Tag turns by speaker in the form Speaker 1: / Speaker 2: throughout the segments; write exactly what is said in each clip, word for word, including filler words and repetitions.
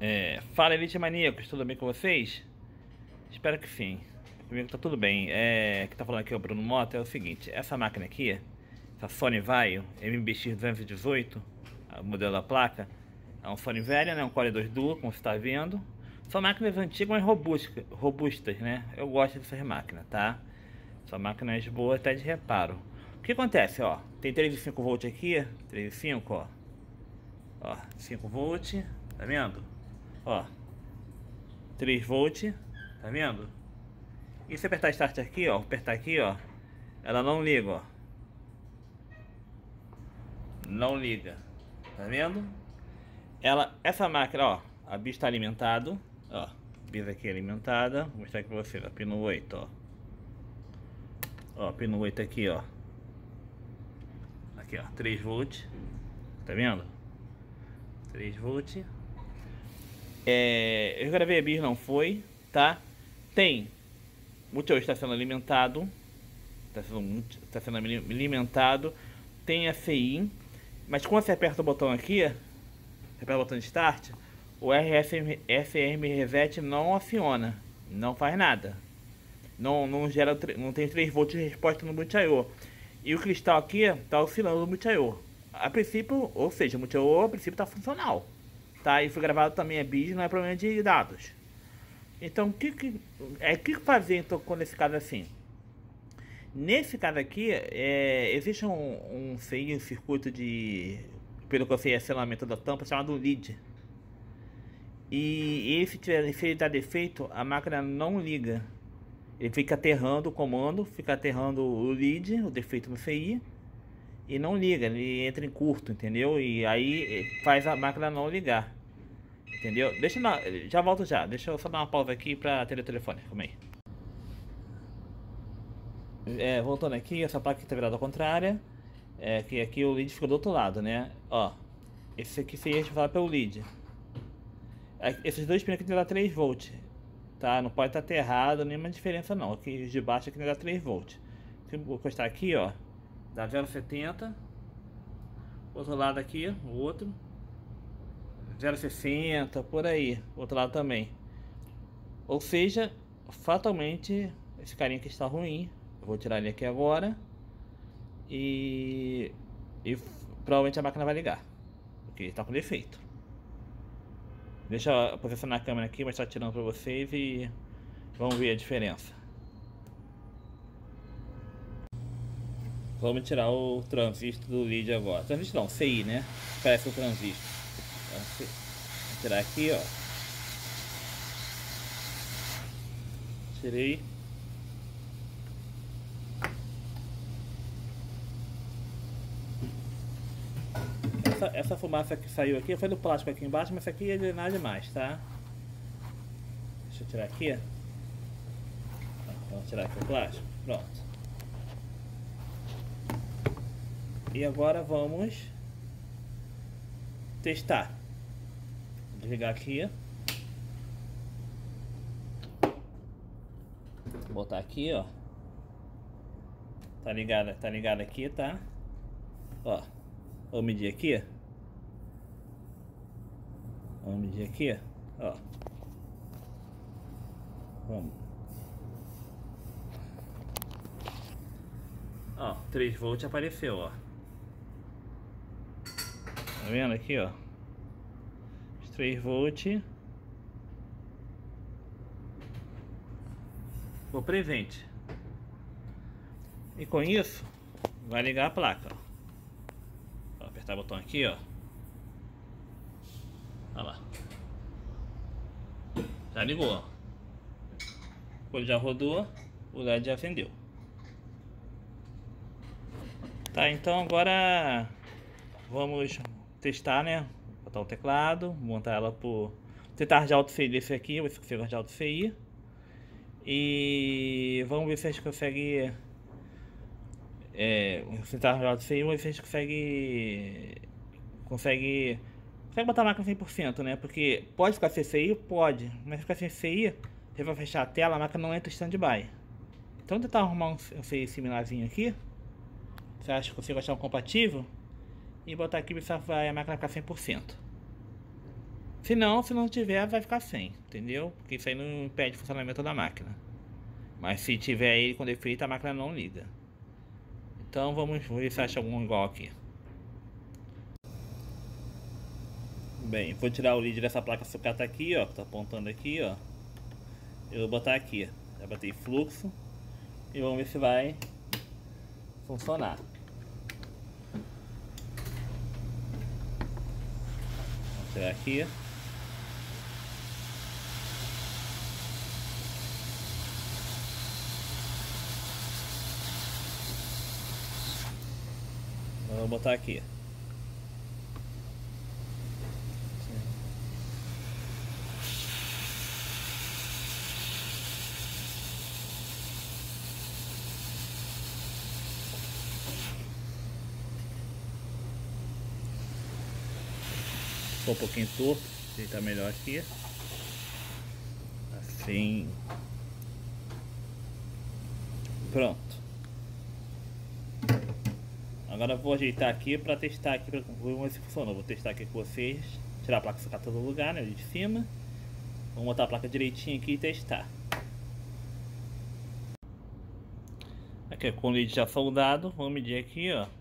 Speaker 1: É, fala, Elite Maníacos, tudo bem com vocês? Espero que sim. Comigo tá tudo bem. É, que tá falando aqui é o Bruno Mota. É o seguinte, essa máquina aqui, essa Sony Vaio M B X duzentos e dezoito, o modelo da placa, é um Sony velha, né? Um Core dois Duo, como você está vendo. São máquinas antigas, mas robustas, robustas, né? Eu gosto dessas máquinas, tá? São máquinas boas, até de reparo. O que acontece, ó? Tem três vírgula cinco volts aqui, três vírgula cinco, ó. Ó, cinco volts, tá vendo? Ó, três volts, tá vendo? E se apertar Start aqui, ó, apertar aqui, ó, ela não liga, ó. Não liga, tá vendo? Ela, essa máquina, ó, a bis está alimentado, ó, bis aqui alimentada, vou mostrar aqui pra vocês, ó, pino oito, ó. Ó, pino oito aqui, ó. Aqui, ó, três volts, tá vendo? três volts. É, eu gravei a bis, não foi, tá? Tem, o multi está sendo alimentado, está sendo, tá sendo alimentado. Tem a C I, mas quando você aperta o botão aqui, aperta o botão de Start, o R S M Reset não aciona, não faz nada. Não, não gera, não tem três volts de resposta no multi-I/O. E o cristal aqui está oscilando no multi-I/O. A princípio, ou seja, o multi-I/O a princípio está funcional, tá? E foi gravado também a bis, não é problema de dados. Então, o que que é que fazer então quando nesse caso assim? Nesse caso aqui, é, existe um, um C I, um circuito de, pelo que eu sei, é selamento da tampa, chamado lead. E esse, se ele dá defeito, a máquina não liga. Ele fica aterrando o comando, fica aterrando o lead, o defeito no C I, e não liga, ele entra em curto, entendeu? E aí faz a máquina não ligar, entendeu? Deixa eu, já volto já, deixa eu só dar uma pausa aqui para atender o telefone, calma aí. É, voltando aqui, essa placa está virada ao contrário, é, que aqui o lead fica do outro lado, né? Ó, esse aqui seria responsável pelo lead. Esses dois pinos aqui tem que dar três volts. Tá? Não pode estar aterrado, nenhuma diferença não. Aqui de baixo aqui dá três volts. Se eu encostar aqui, ó, dá zero vírgula setenta. Outro lado aqui, o outro zero vírgula sessenta, por aí. Outro lado também. Ou seja, fatalmente esse carinha aqui está ruim. Eu vou tirar ele aqui agora. E, e provavelmente a máquina vai ligar, porque está com defeito. Deixa eu posicionar a câmera aqui, mas estar tirando para vocês e vamos ver a diferença. Vamos tirar o transistor do lead agora. Transistor não, C I, né? Parece o transistor. Vou tirar aqui, ó. Tirei. Essa, essa fumaça que saiu aqui foi do plástico aqui embaixo, mas isso aqui é nada demais, tá? Deixa eu tirar aqui. Vamos tirar aqui o plástico. Pronto. E agora vamos testar. Vou desligar aqui. Vou botar aqui, ó. Tá ligado, tá ligado aqui, tá? Ó. Vamos medir aqui. Vamos medir aqui, ó. Vamos. Ó, três volts apareceu, ó. Tá vendo aqui, ó? Os três volts. Ficou presente. E com isso, vai ligar a placa, ó. Vou apertar o botão aqui, ó. Olha lá. Já ligou, ó. Quando já rodou, o L E D já acendeu. Tá, então agora vamos testar, né? Botar o teclado, montar ela por... Tentar de alto C I desse aqui, vou ver se consigo de alto C I. E vamos ver se a gente consegue... É, tentar de alto C I, vamos ver se a gente consegue... Consegue... Consegue botar a máquina cem por cento, né? Porque pode ficar sem C I? Pode. Mas se ficar sem C I, você vai fechar a tela, a máquina não entra em stand-by. Então tentar arrumar um C I similarzinho aqui. Você acha que consigo achar um compatível? E botar aqui e ver se a máquina ficar cem por cento. Se não, se não tiver, vai ficar sem, entendeu? Porque isso aí não impede o funcionamento da máquina. Mas se tiver ele com defeito, a máquina não liga. Então vamos ver se acha algum igual aqui. Bem, vou tirar o lead dessa placa sucata aqui, ó, que tá apontando aqui, ó. Eu vou botar aqui, já botei fluxo e vamos ver se vai funcionar. Vamos tirar aqui. Vou botar aqui. Ficou um pouquinho torto, ajeitar melhor aqui. Assim. Pronto. Agora eu vou ajeitar aqui para testar aqui, para ver se funciona. Vou testar aqui com vocês. Tirar a placa sucata do lugar, né, ali de cima. Vamos botar a placa direitinho aqui e testar. Aqui com o lead já soldado, vamos medir aqui, ó.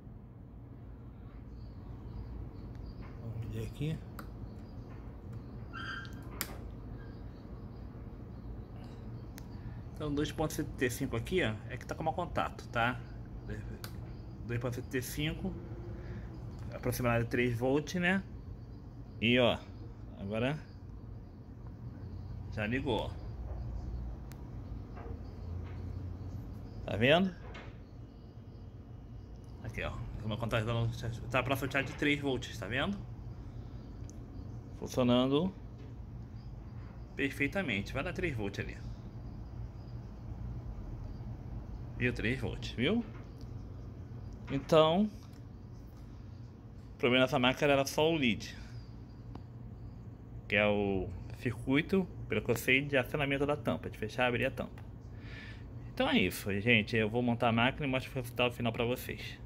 Speaker 1: Vamos medir aqui. Então dois ponto setenta e cinco aqui, ó, é que tá com mau contato, tá? dois ponto setenta e cinco, aproximadamente três volts, né? E ó, agora já ligou. Tá vendo? Aqui, ó, o meu contato tá para sortear de três volts, tá vendo? Funcionando perfeitamente. Vai dar três volts ali. Viu? três volts, viu? Então, o problema dessa máquina era só o lead, que é o circuito, pelo que eu sei, de acionamento da tampa, de fechar e abrir a tampa. Então é isso, gente. Eu vou montar a máquina e mostro o resultado final para vocês.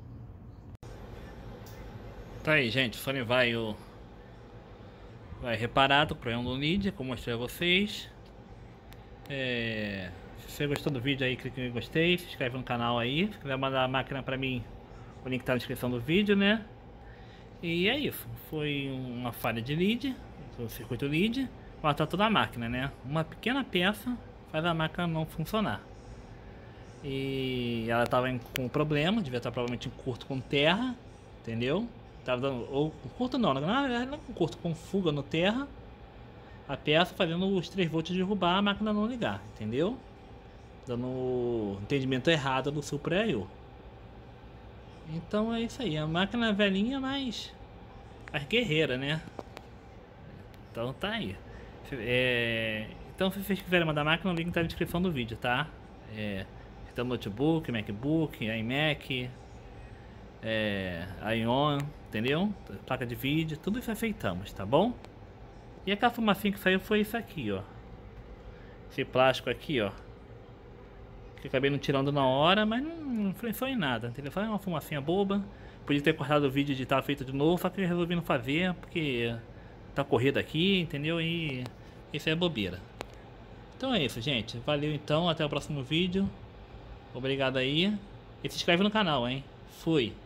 Speaker 1: Tá aí, gente. O Sony vai, o... vai reparado o problema do lead, como eu mostrei a vocês. É... Se você gostou do vídeo aí, clique em gostei, se inscreve no canal aí. Se quiser mandar a máquina pra mim, o link tá na descrição do vídeo, né? E é isso. Foi uma falha de lead, do circuito lead. Mas tá toda a máquina, né? Uma pequena peça faz a máquina não funcionar. E ela tava com problema, devia estar provavelmente em curto com terra, entendeu? Tava dando, ou com curto não, na verdade não com curto, com fuga no terra. A peça fazendo os três volts derrubar, a máquina não ligar, entendeu? Dando entendimento errado do Supra I O. Então é isso aí, a máquina é velhinha, mas as guerreira, né? Então tá aí. É... Então se vocês quiserem mandar a máquina, o link tá na descrição do vídeo, tá? É... Então notebook, MacBook, iMac, é... Ion, entendeu? Placa de vídeo, tudo isso aceitamos, tá bom? E aquela fumacinha que saiu foi isso aqui, ó. Esse plástico aqui, ó. Que acabei não tirando na hora, mas não influenciou em nada, entendeu? Foi uma fumacinha boba. Podia ter cortado o vídeo e editar feito de novo, só que eu resolvi não fazer, porque tá corrida aqui, entendeu? E isso é bobeira. Então é isso, gente. Valeu então, até o próximo vídeo. Obrigado aí. E se inscreve no canal, hein? Fui.